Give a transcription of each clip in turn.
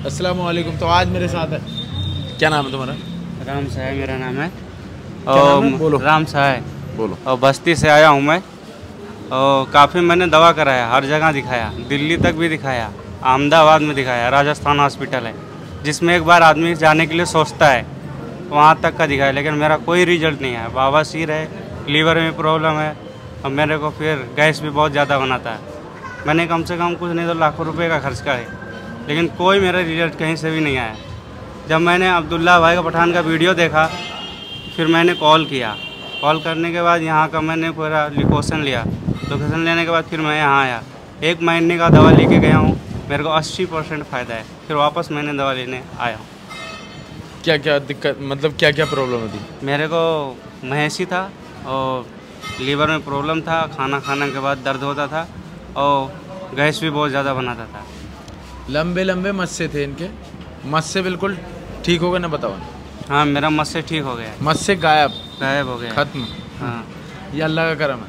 अस्सलाम वालेकुम। तो आज मेरे साथ है, क्या नाम है तुम्हारा? राम साय मेरा नाम है। नाम है? बोलो। राम साय। बोलो। और बस्ती से आया हूँ मैं। और काफ़ी मैंने दवा कराया, हर जगह दिखाया, दिल्ली तक भी दिखाया, अहमदाबाद में दिखाया, राजस्थान हॉस्पिटल है जिसमें एक बार आदमी जाने के लिए सोचता है, वहाँ तक का दिखाया, लेकिन मेरा कोई रिजल्ट नहीं है। बवासीर है, लीवर में प्रॉब्लम है, और मेरे को फिर गैस भी बहुत ज़्यादा बनाता है। मैंने कम से कम कुछ नहीं तो लाखों रुपए का खर्च किया है, लेकिन कोई मेरा रिजल्ट कहीं से भी नहीं आया। जब मैंने अब्दुल्ला भाई का पठान का वीडियो देखा, फिर मैंने कॉल किया। कॉल करने के बाद यहाँ का मैंने पूरा लोकेशन लिया। लोकेशन लेने के बाद फिर मैं यहाँ आया। 1 महीने का दवा लेके गया हूँ, मेरे को 80% फ़ायदा है। फिर वापस मैंने दवा लेने आया हूँ। क्या क्या दिक्कत, मतलब क्या क्या प्रॉब्लम थी? मेरे को महेशी था और लीवर में प्रॉब्लम था, खाना खाने के बाद दर्द होता था और गैस भी बहुत ज़्यादा बनाता था। लंबे लंबे मस्से थे इनके, मस्से बिल्कुल ठीक हो गए ना? बताओ। हाँ, मेरा मस्से ठीक हो गया, मस्से गायब हो गया, खत्म। हाँ। ये अल्लाह का करम है।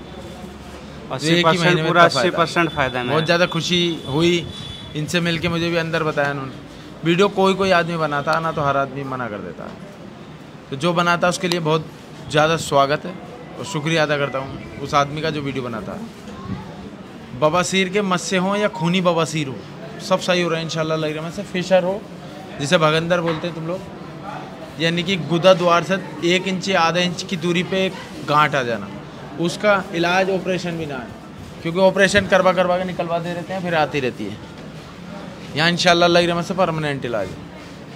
80% पूरा 80% फ़ायदा है। बहुत ज़्यादा खुशी हुई इनसे मिलके, मुझे भी अंदर बताया उन्होंने। वीडियो कोई आदमी बनाता है ना, तो हर आदमी मना कर देता है। तो जो बनाता है उसके लिए बहुत ज़्यादा स्वागत है और शुक्रिया अदा करता हूँ उस आदमी का जो वीडियो बनाता है। बवासीर के मस्से हों या खूनी बवासीर हो, सब सही हो रहा है इंशाल्लाह। लग रहा है से फिशर हो, जिसे भगंदर बोलते हैं तुम लोग, यानी कि गुदा द्वार से 1 इंच या आधा इंच की दूरी पे गांठ आ जाना, उसका इलाज ऑपरेशन भी ना है, क्योंकि ऑपरेशन करवा के निकलवा दे रहते हैं, फिर आती रहती है। यहाँ इंशाल्लाह लग रहा है से परमानेंट इलाज है।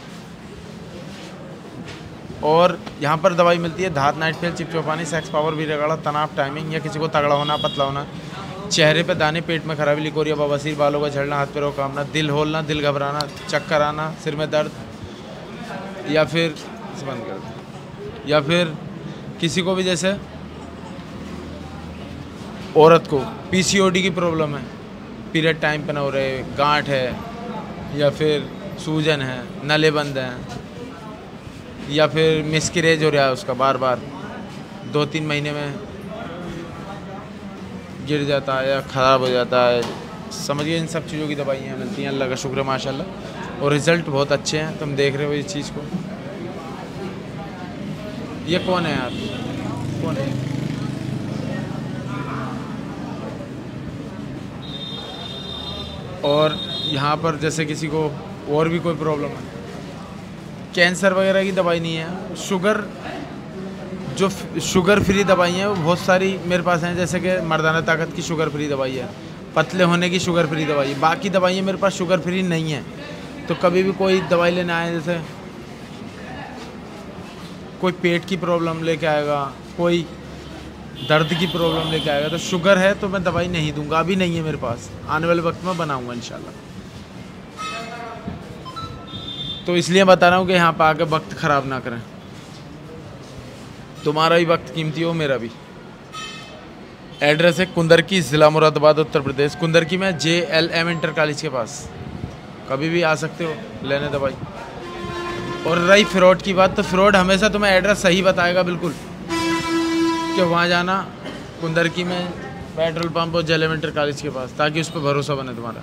और यहाँ पर दवाई मिलती है धात, नाइट फेल, चिपचिपानी, सेक्स पावर, भी रगड़ा, तनाव, टाइमिंग, या किसी को तगड़ा होना, पतला होना, चेहरे पे दाने, पेट में खराबी, लिकोरिया, बवासीर, बालों का झड़ना, हाथ पैरों का कांपना, दिल होलना, दिल घबराना, चक्कर आना, सिर में दर्द, या फिर बंद कर दो, या फिर किसी को भी जैसे औरत को पीसीओडी की प्रॉब्लम है, पीरियड टाइम पे ना हो रहे, गांठ है, या फिर सूजन है, नले बंद हैं, या फिर मिसकैरेज हो रहा है उसका, बार बार 2-3 महीने में गिर जाता है या ख़राब हो जाता है, समझिए। इन सब चीज़ों की दवाइयाँ मिलती हैं, अल्लाह का शुक्र माशाल्लाह, और रिज़ल्ट बहुत अच्छे हैं। तुम देख रहे हो इस चीज़ को। ये कौन है यार, कौन है? और यहाँ पर जैसे किसी को और भी कोई प्रॉब्लम है, कैंसर वगैरह की दवाई नहीं है, शुगर, जो शुगर फ्री दवाई हैं वो बहुत सारी मेरे पास हैं, जैसे कि मर्दाना ताकत की शुगर फ्री दवाई है, पतले होने की शुगर फ्री दवाई है। बाकी दवाइयाँ मेरे पास शुगर फ्री नहीं है। तो कभी भी कोई दवाई लेने आए, जैसे कोई पेट की प्रॉब्लम लेके आएगा, कोई दर्द की प्रॉब्लम लेके आएगा, तो शुगर है तो मैं दवाई नहीं दूंगा, अभी नहीं है मेरे पास, आने वाले वक्त में बनाऊंगा इंशाल्लाह। तो इसलिए बता रहा हूँ कि यहाँ पर आकर वक्त ख़राब ना करें, तुम्हारा भी वक्त कीमती हो, मेरा भी। एड्रेस है कुंदरकी, ज़िला मुरादाबाद, उत्तर प्रदेश। कुंदरकी में JLM इंटर कॉलेज के पास, कभी भी आ सकते हो लेने दवाई। और रही फ्रॉड की बात, तो फ्रॉड हमेशा तुम्हें एड्रेस सही बताएगा बिल्कुल, कि वहाँ जाना कुंदरकी में पेट्रोल पंप और JLM इंटर कॉलेज के पास, ताकि उस पर भरोसा बने तुम्हारा।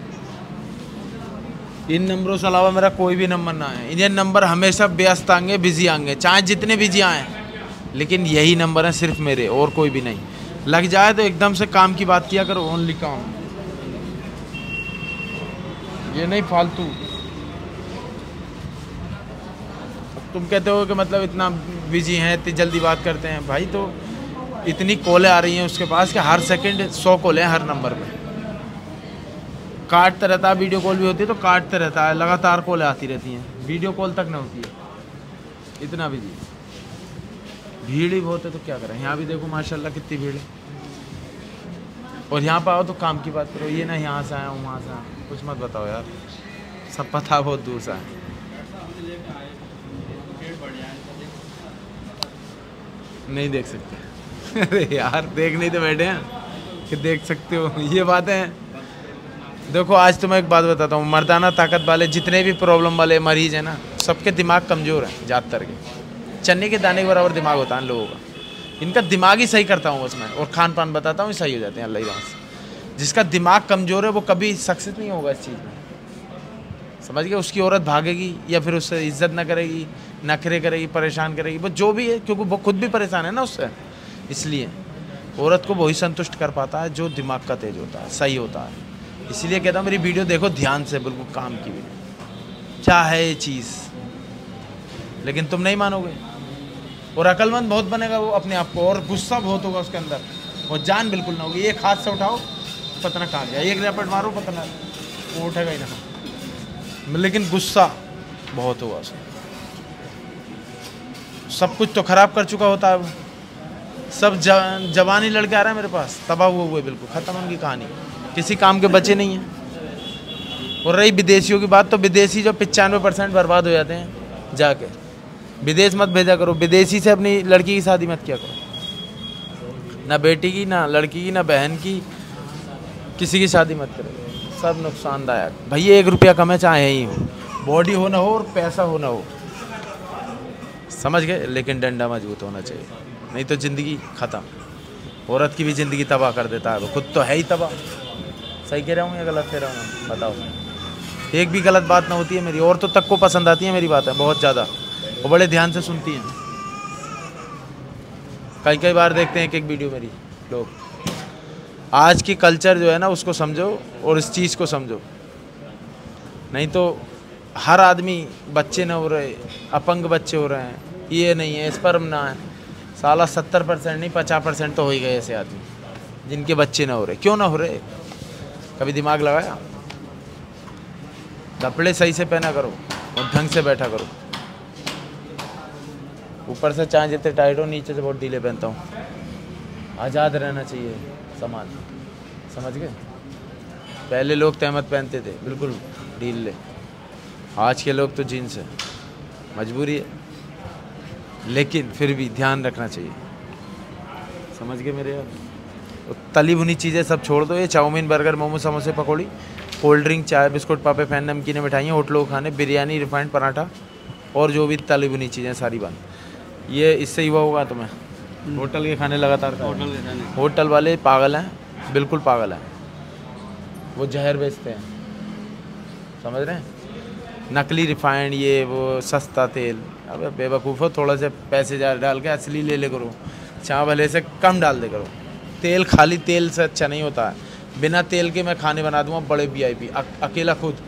इन नंबरों से अलावा मेरा कोई भी नंबर ना है। इन्हें नंबर हमेशा व्यस्त आएंगे, बिजी आएंगे, चाहे जितने बिजी आएँ, लेकिन यही नंबर है सिर्फ मेरे, और कोई भी नहीं। लग जाए तो एकदम से काम की बात किया करो, ओनली काम, ये नहीं फालतू। तुम कहते हो कि मतलब इतना बिजी हैं, इतनी जल्दी बात करते हैं भाई, तो इतनी कॉलें आ रही हैं उसके पास कि हर सेकंड 100 कॉलें हैं हर नंबर पे, काटता रहता है। वीडियो कॉल भी होती है तो काटते रहता है, लगातार कॉलें आती रहती हैं, वीडियो कॉल तक ना होती है, इतना बिजी। भीड़ ही बहुत है तो क्या करें। यहाँ भी देखो माशाल्लाह कितनी भीड़ है। और यहाँ पर आओ तो काम की बात करो, ये ना यहाँ से आया हूँ वहाँ से आया, कुछ मत बताओ यार, सब पता बहुत दूर से आए। नहीं देख सकते अरे यार, देख नहीं तो बैठे हैं कि देख सकते हो, ये बातें हैं। देखो आज तो मैं एक बात बताता हूँ, मर्दाना ताकत वाले जितने भी प्रॉब्लम वाले मरीज हैं ना, सबके दिमाग कमज़ोर हैं, ज़्यादातर के। चने के दाने के बराबर दिमाग होता है इन लोगों का, इनका दिमाग ही सही करता हूँ बस मैं, और खान पान बताता हूँ, सही हो जाते हैं अल्लाह की रहमत से। जिसका दिमाग कमज़ोर है वो कभी सक्सेस नहीं होगा इस चीज़ में, समझ गए। उसकी औरत भागेगी या फिर उससे इज्जत ना करेगी, नखरे करेगी, परेशान करेगी, वो जो भी है, क्योंकि वो खुद भी परेशान है ना उससे। इसलिए औरत को वही संतुष्ट कर पाता है जो दिमाग का तेज होता है, सही होता है। इसलिए कहता हूँ मेरी वीडियो देखो ध्यान से, बिल्कुल काम की भी। क्या है ये चीज़, लेकिन तुम नहीं मानोगे। और अक्लमंद बहुत बनेगा वो अपने आप को, और गुस्सा बहुत होगा उसके अंदर, और जान बिल्कुल ना होगी। एक हाथ से उठाओ पता ना कहाँ गया, एक रैपट मारो पता ना, वो उठेगा ही ना। लेकिन गुस्सा बहुत होगा उसमें। सब कुछ तो खराब कर चुका होता है वो। सब जवानी लड़के आ रहे हैं मेरे पास, तबाह हुए बिल्कुल, ख़त्म उनकी कहानी, किसी काम के बचे नहीं हैं। और रही विदेशियों की बात, तो विदेशी जो 95% बर्बाद हो जाते हैं जाके। विदेश मत भेजा करो, विदेशी से अपनी लड़की की शादी मत किया करो, ना बेटी की, ना लड़की की, ना बहन की, किसी की शादी मत करो, सब नुकसानदायक। भैया 1 रुपया कमे चाहे ही हो, बॉडी हो ना हो और पैसा हो ना हो, समझ गए, लेकिन डंडा मजबूत होना चाहिए, नहीं तो ज़िंदगी ख़त्म। औरत की भी ज़िंदगी तबाह कर देता है वो, खुद तो है ही तबाह। सही कह रहा हूँ या गलत कह रहा हूँ, बताओ। एक भी गलत बात ना होती है मेरी, औरतों तक को पसंद आती है मेरी बातें बहुत ज़्यादा, वो बड़े ध्यान से सुनती हैं। कई बार देखते हैं एक वीडियो मेरी लोग। आज की कल्चर जो है ना उसको समझो और इस चीज़ को समझो, नहीं तो हर आदमी, बच्चे ना हो रहे, अपंग बच्चे हो रहे हैं, ये नहीं है, स्पर्म ना है, साला 70% नहीं 50% तो हो ही गए ऐसे आदमी जिनके बच्चे ना हो रहे। क्यों ना हो रहे, कभी दिमाग लगाया? कपड़े सही से पहना करो और ढंग से बैठा करो। ऊपर से चाहे जितने टाइट हो, नीचे से बहुत ढीले पहनता हूँ। आज़ाद रहना चाहिए समाज, समझ गए। पहले लोग तहमत पहनते थे बिल्कुल ढीले, आज के लोग तो जीन्स है, मजबूरी है, लेकिन फिर भी ध्यान रखना चाहिए, समझ गए मेरे यार। तली भुनी चीज़ें सब छोड़ दो, ये चाउमीन, बर्गर, मोमो, समोसे, पकौड़ी, कोल्ड ड्रिंक, चाय, बिस्कुट, पापे, फैन, नमकीनें, मिठाइयाँ, होटलों के खाने, बिरयानी, रिफाइंड, पराठा और जो भी तली भुनी चीज़ें सारी बंद। ये इससे ही हुआ होगा तुम्हें। होटल के खाने लगातार, होटल वाले पागल हैं, बिल्कुल पागल हैं, वो जहर बेचते हैं, समझ रहे हैं। नकली रिफाइंड, ये वो सस्ता तेल, अबे बेवकूफ़ो, थोड़ा से पैसे डाल के असली ले करो, चावल से कम डाल दे करो। तेल खाली तेल से अच्छा नहीं होता है। बिना तेल के मैं खाने बना दूंगा बड़े VIP, अकेला खुद,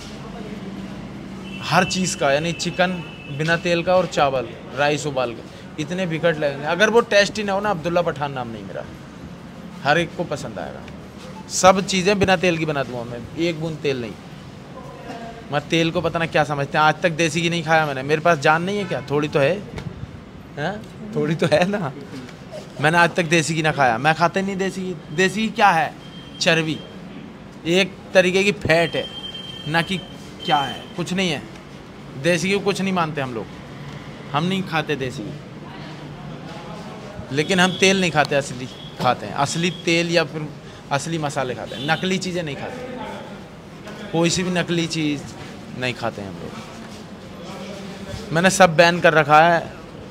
हर चीज़ का, यानी चिकन बिना तेल का और चावल राइस उबाल के, इतने बिकट लगेंगे। अगर वो टेस्टी ना हो ना, अब्दुल्ला पठान नाम नहीं मेरा, हर एक को पसंद आएगा। सब चीज़ें बिना तेल की बना दूंगा मैं, एक बूंद तेल नहीं। मैं तेल को पता ना क्या समझते हैं, आज तक देसी घी नहीं खाया मैंने। मेरे पास जान नहीं है क्या? थोड़ी तो है, थोड़ी तो है ना। मैंने आज तक देसी घी ना खाया, मैं खाते नहीं देसी घी। देसी घी क्या है? चर्बी, एक तरीके की फैट है, ना कि क्या है, कुछ नहीं है। देसी घी को कुछ नहीं मानते हम लोग, हम नहीं खाते देसी घी, लेकिन हम तेल नहीं खाते, असली खाते हैं, असली तेल या फिर असली मसाले खाते हैं, नकली चीज़ें नहीं खाते। कोई सी भी नकली चीज़ नहीं खाते हैं हम लोग। मैंने सब बैन कर रखा है,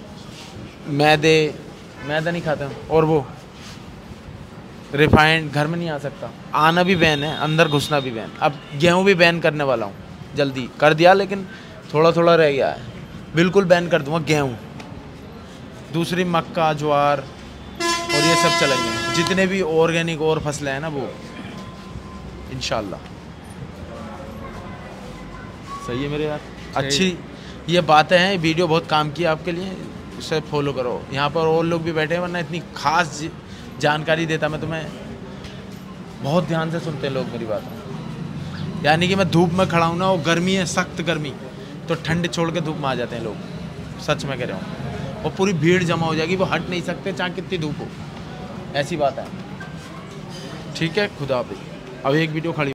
मैदा नहीं खाते हम, और वो रिफाइंड घर में नहीं आ सकता, आना भी बैन है, अंदर घुसना भी बैन। अब गेहूँ भी बैन करने वाला हूँ, जल्दी कर दिया, लेकिन थोड़ा थोड़ा रह गया है, बिल्कुल बैन कर दूँगा गेहूँ। दूसरी मक्का, ज्वार और ये सब चलेंगे, जितने भी ऑर्गेनिक और फसलें हैं ना वो, इंशाल्लाह। सही है मेरे यार, अच्छी ये बातें हैं। वीडियो बहुत काम की आपके लिए, इसे फॉलो करो। यहाँ पर और लोग भी बैठे हैं, वरना इतनी खास जानकारी देता मैं तुम्हें। बहुत ध्यान से सुनते हैं लोग मेरी बात। यानी कि मैं धूप में खड़ा हूँ ना, वो गर्मी है, सख्त गर्मी, तो ठंड छोड़ के धूप में आ जाते हैं लोग, सच में कह रहा हूँ। और पूरी भीड़ जमा हो जाएगी, वो हट नहीं सकते चाहे कितनी धूप हो, ऐसी बात है। ठीक है, खुदा हाफिज़। अब एक वीडियो खड़ी